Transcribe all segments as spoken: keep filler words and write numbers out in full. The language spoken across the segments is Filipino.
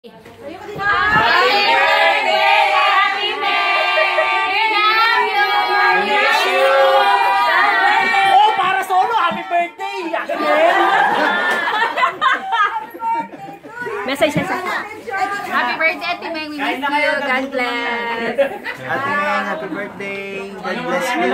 Happy birthday, Happy May! We love you! We miss you! Oh, para solo! Happy birthday! Message, message. Happy birthday, Ate May! We miss you! God bless! Ate May, happy birthday! God bless you!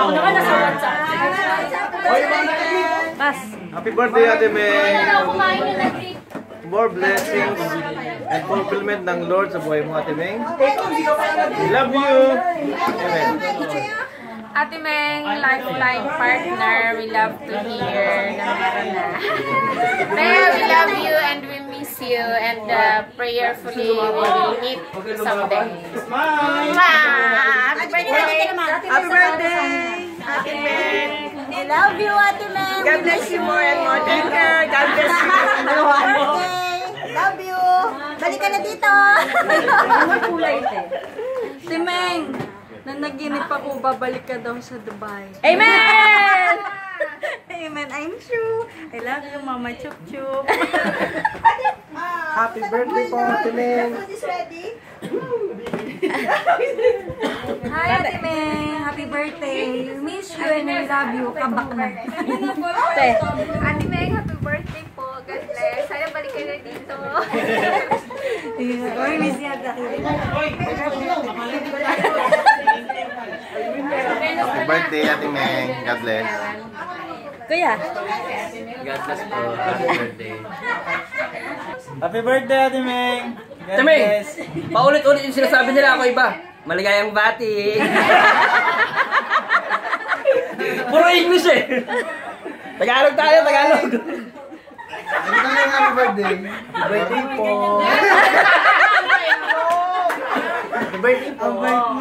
Pas! Happy birthday, Ate May! More blessings and fulfillment ng Lord sa buhay mo, Ate Meng. We love you. Amen. Ate Meng, lifeline partner, we love to hear na meron na. Pero we love you and we miss you and uh, prayerfully we will meet someday. Happy birthday! Happy birthday! Ate Meng! I love you, Ate Meng! God bless you more and more. Thank you. God bless you. Birthday! Love you! Balik ka na dito! Si Meng, nanaginip ako, babalik ka daw sa Dubai. Amen! Amen, I'm sure. I love you, Mama Chup Chup. Happy birthday po, Ate Meng. Hi, Ate Meng. Happy birthday. Miss you and I love you. Kabak na. Ate Meng, happy birthday po. God bless. Sana balik ka na dito. Oy, miss you. Happy birthday, Ate Meng. God bless. Kuya. God bless po. Happy birthday. Happy birthday, Ate Meng! Ate Meng, paulit-ulit yung sinasabi nila ako iba. Maligayang bati. Puro English eh. Tagalog tayo, Tagalog. Ano ka lang, happy birthday? Happy birthday po. Happy birthday po.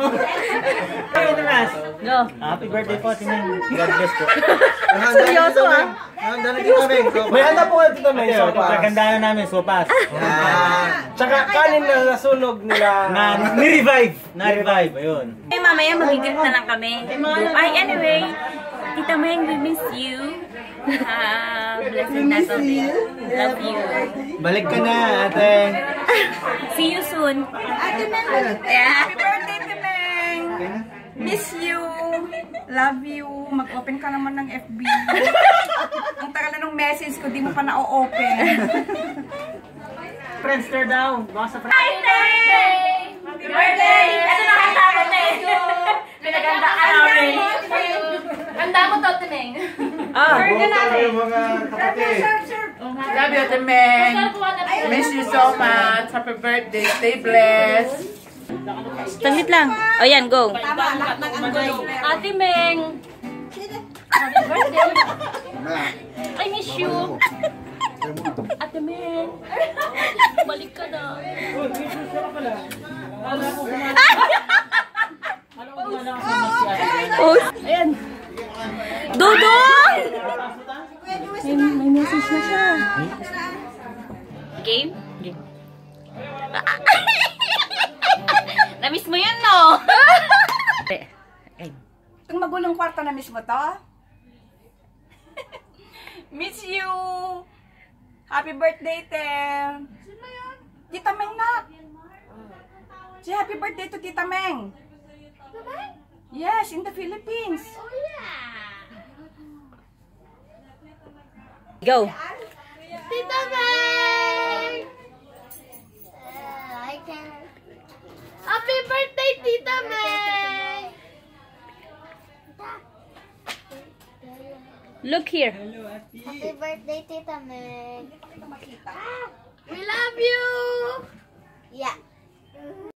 Go. Happy birthday po, Ate Meng. God bless po. Seryoso ah? Handa na dito, Meng. May handa po kayo dito, Meng. Kagandahan namin, sopas. Tsaka kanin na nasunog nila. Na, ni-revive. Na-revive, ayun. Ay, mamaya magigit na lang kami. Ay, anyway, Tita Meng, we miss you. Ah, blessing na to. Love you. Balik ka na, ate. See you soon. Ate Meng. Happy birthday, Ate Meng. Miss you. Love you. Mag-open ka naman ng F B. Ang tagal na nung message ko, di mo pa na-o-open. Friendster daw. Baka sa Happy birthday! Happy birthday! Ito na kanta ko na eh. Pinaganda ka namin. Ganda mo to, Ate Meng. Ah, Yung mga kapatid. Love you, Ate Meng. Miss you so much. Happy birthday. Stay blessed. Saglit lang. O yan, go. Ate Meng. Happy birthday. I miss you. Ate Meng. Balik ka na. Ayan. Dudong! May, may message na siya. Game? Game. Namiss mo yun, no? Itong magulong kwarto na miss mo to? Miss you! Happy birthday, Tem! Sino yan? Tita Meng na! Say happy birthday to Tita Meng! Tita Meng? Yes, in the Philippines! Oh, yeah. Go. Tita Meng! Uh, I can... Happy birthday, Tita Meng! Look here. Happy birthday, Tita Meng!